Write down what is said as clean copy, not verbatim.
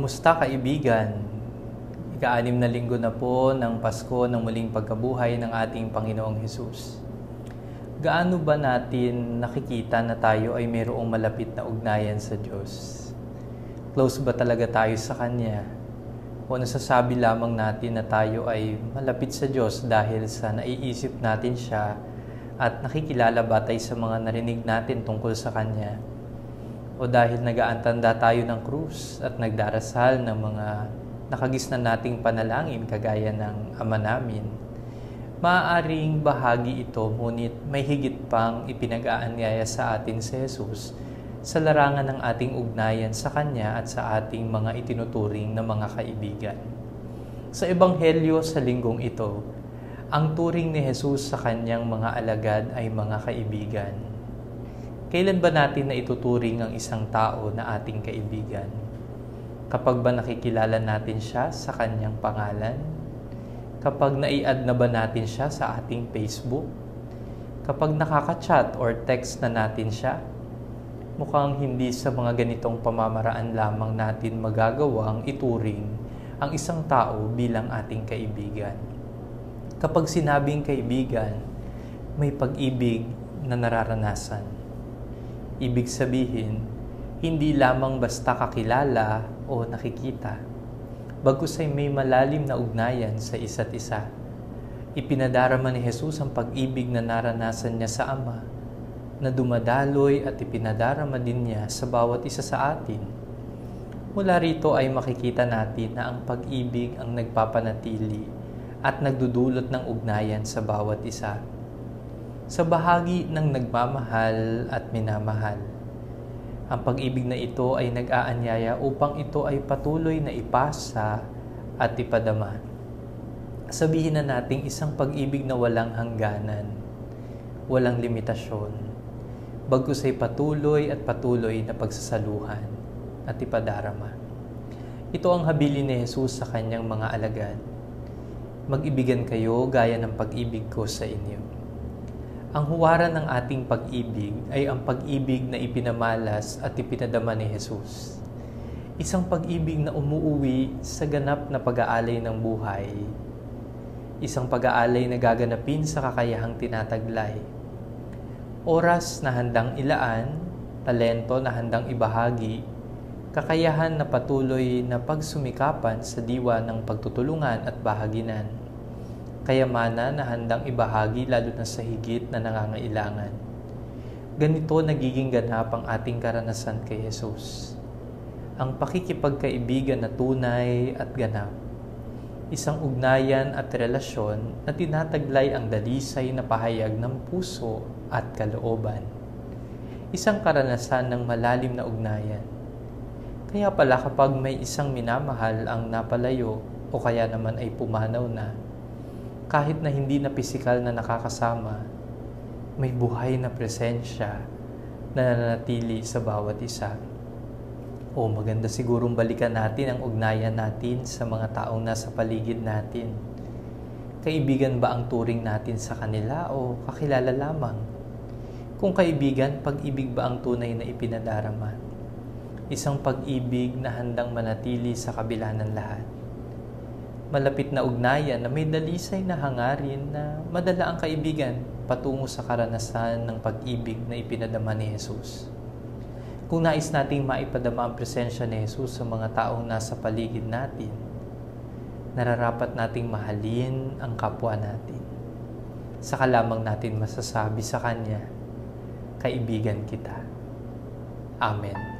Kumusta kaibigan? Ika-6 na linggo na po ng Pasko ng muling pagkabuhay ng ating Panginoong Hesus. Gaano ba natin nakikita na tayo ay mayroong malapit na ugnayan sa Diyos? Close ba talaga tayo sa Kanya? O nasasabi lamang natin na tayo ay malapit sa Diyos dahil sa naiisip natin Siya at nakikilala batay sa mga narinig natin tungkol sa Kanya? O dahil nag-aantanda tayo ng krus at nagdarasal ng mga nakagisnan nating panalangin kagaya ng Ama namin, maaaring bahagi ito ngunit may higit pang ipinag-aanyaya sa atin si Jesus sa larangan ng ating ugnayan sa Kanya at sa ating mga itinuturing na mga kaibigan. Sa Ebanghelyo sa linggong ito, ang turing ni Jesus sa Kanyang mga alagad ay mga kaibigan. Kailan ba natin na ituturing ang isang tao na ating kaibigan? Kapag ba nakikilala natin siya sa kanyang pangalan? Kapag nai-add na ba natin siya sa ating Facebook? Kapag nakaka-chat or text na natin siya? Mukhang hindi sa mga ganitong pamamaraan lamang natin magagawang ituring ang isang tao bilang ating kaibigan. Kapag sinabing kaibigan, may pag-ibig na nararanasan. Ibig sabihin, hindi lamang basta kakilala o nakikita, bagkus ay may malalim na ugnayan sa isa't isa. Ipinadarama ni Jesus ang pag-ibig na naranasan niya sa Ama, na dumadaloy at ipinadarama din niya sa bawat isa sa atin. Mula rito ay makikita natin na ang pag-ibig ang nagpapanatili at nagdudulot ng ugnayan sa bawat isa. Sa bahagi ng nagmamahal at minamahal, ang pag-ibig na ito ay nag-aanyaya upang ito ay patuloy na ipasa at ipadama. Sabihin na nating isang pag-ibig na walang hangganan, walang limitasyon, bagkus ay patuloy na pagsasaluhan at ipadarama. Ito ang habilin ni Jesus sa Kanyang mga alagad. Mag-ibigan kayo gaya ng pag-ibig ko sa inyo. Ang huwaran ng ating pag-ibig ay ang pag-ibig na ipinamalas at ipinadama ni Jesus. Isang pag-ibig na umuuwi sa ganap na pag-aalay ng buhay. Isang pag-aalay na gaganapin sa kakayahang tinataglay. Oras na handang ilaan, talento na handang ibahagi, kakayahan na patuloy na pagsumikapan sa diwa ng pagtutulungan at bahaginan. Kayamanan na handang ibahagi lalo na sa higit na nangangailangan. Ganito nagiging ganap ang ating karanasan kay Jesus. Ang pakikipagkaibigan na tunay at ganap. Isang ugnayan at relasyon na tinataglay ang dalisay na pahayag ng puso at kalooban. Isang karanasan ng malalim na ugnayan. Kaya pala kapag may isang minamahal ang napalayo o kaya naman ay pumanaw na, kahit na hindi na pisikal na nakakasama, may buhay na presensya na nananatili sa bawat isa. O maganda sigurong balikan natin ang ugnayan natin sa mga taong nasa paligid natin. Kaibigan ba ang turing natin sa kanila o kakilala lamang? Kung kaibigan, pag-ibig ba ang tunay na ipinadarama? Isang pag-ibig na handang manatili sa kabila ng lahat. Malapit na ugnayan na may dalisay na hangarin na madala ang kaibigan patungo sa karanasan ng pag-ibig na ipinadama ni Jesus. Kung nais nating maipadama ang presensya ni Jesus sa mga taong nasa paligid natin, nararapat nating mahalin ang kapwa natin. Saka lamang natin masasabi sa Kanya, kaibigan kita. Amen.